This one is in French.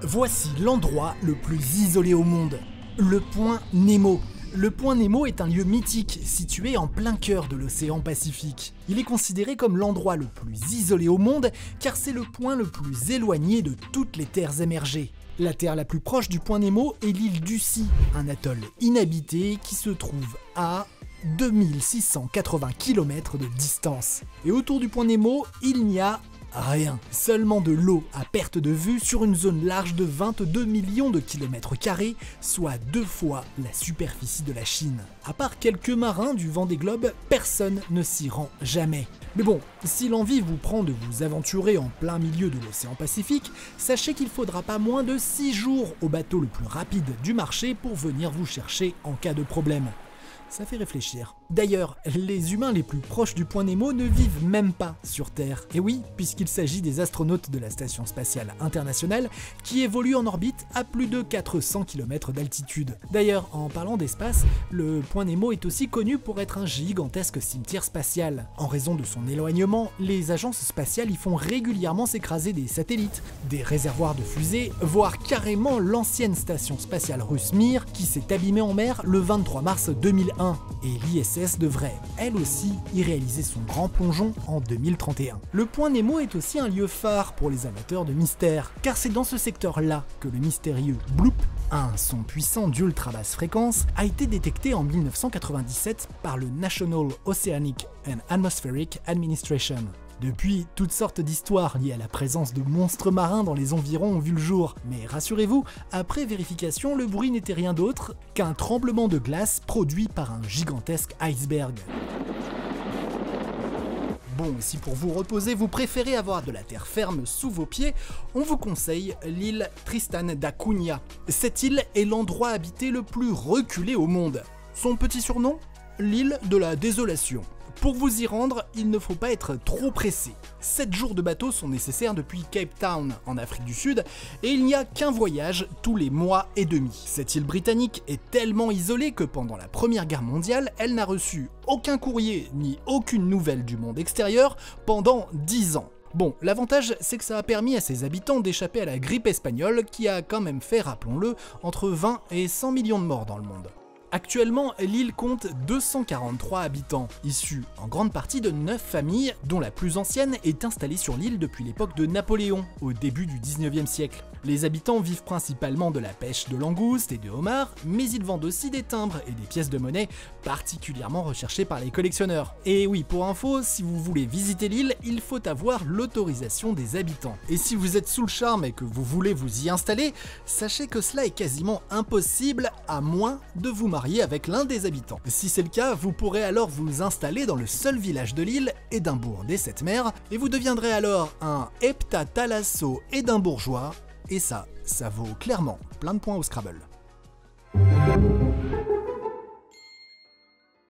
Voici l'endroit le plus isolé au monde, le point Nemo. Le point Nemo est un lieu mythique situé en plein cœur de l'océan Pacifique. Il est considéré comme l'endroit le plus isolé au monde car c'est le point le plus éloigné de toutes les terres émergées. La terre la plus proche du point Nemo est l'île d'Ussy, un atoll inhabité qui se trouve à 2680 km de distance. Et autour du point Nemo, il n'y a rien, seulement de l'eau à perte de vue sur une zone large de 22 millions de kilomètres carrés, soit 2 fois la superficie de la Chine. À part quelques marins du Vendée Globe, personne ne s'y rend jamais. Mais bon, si l'envie vous prend de vous aventurer en plein milieu de l'océan Pacifique, sachez qu'il faudra pas moins de 6 jours au bateau le plus rapide du marché pour venir vous chercher en cas de problème. Ça fait réfléchir. D'ailleurs, les humains les plus proches du point Nemo ne vivent même pas sur Terre. Et oui, puisqu'il s'agit des astronautes de la Station Spatiale Internationale qui évoluent en orbite à plus de 400 km d'altitude. D'ailleurs, en parlant d'espace, le point Nemo est aussi connu pour être un gigantesque cimetière spatial. En raison de son éloignement, les agences spatiales y font régulièrement s'écraser des satellites, des réservoirs de fusées, voire carrément l'ancienne station spatiale russe Mir qui s'est abîmée en mer le 23 mars 2001. Et l'ISS devrait, elle aussi, y réaliser son grand plongeon en 2031. Le point Nemo est aussi un lieu phare pour les amateurs de mystère, car c'est dans ce secteur-là que le mystérieux Bloop, un son puissant d'ultra basse fréquence, a été détecté en 1997 par le National Oceanic and Atmospheric Administration. Depuis, toutes sortes d'histoires liées à la présence de monstres marins dans les environs ont vu le jour. Mais rassurez-vous, après vérification, le bruit n'était rien d'autre qu'un tremblement de glace produit par un gigantesque iceberg. Bon, si pour vous reposer, vous préférez avoir de la terre ferme sous vos pieds, on vous conseille l'île Tristan da Cunha. Cette île est l'endroit habité le plus reculé au monde. Son petit surnom ? L'île de la désolation. Pour vous y rendre, il ne faut pas être trop pressé. 7 jours de bateau sont nécessaires depuis Cape Town, en Afrique du Sud, et il n'y a qu'un voyage tous les mois et demi. Cette île britannique est tellement isolée que pendant la Première Guerre mondiale, elle n'a reçu aucun courrier ni aucune nouvelle du monde extérieur pendant 10 ans. Bon, l'avantage, c'est que ça a permis à ses habitants d'échapper à la grippe espagnole qui a quand même fait, rappelons-le, entre 20 et 100 millions de morts dans le monde. Actuellement, l'île compte 243 habitants, issus en grande partie de 9 familles, dont la plus ancienne est installée sur l'île depuis l'époque de Napoléon, au début du 19e siècle. Les habitants vivent principalement de la pêche de langoustes et de homards, mais ils vendent aussi des timbres et des pièces de monnaie particulièrement recherchées par les collectionneurs. Et oui, pour info, si vous voulez visiter l'île, il faut avoir l'autorisation des habitants. Et si vous êtes sous le charme et que vous voulez vous y installer, sachez que cela est quasiment impossible à moins de vous marier avec l'un des habitants. Si c'est le cas, vous pourrez alors vous installer dans le seul village de l'île, Édimbourg des Sept Mers, et vous deviendrez alors un heptatthalasso édimbourgeois, et ça vaut clairement plein de points au Scrabble.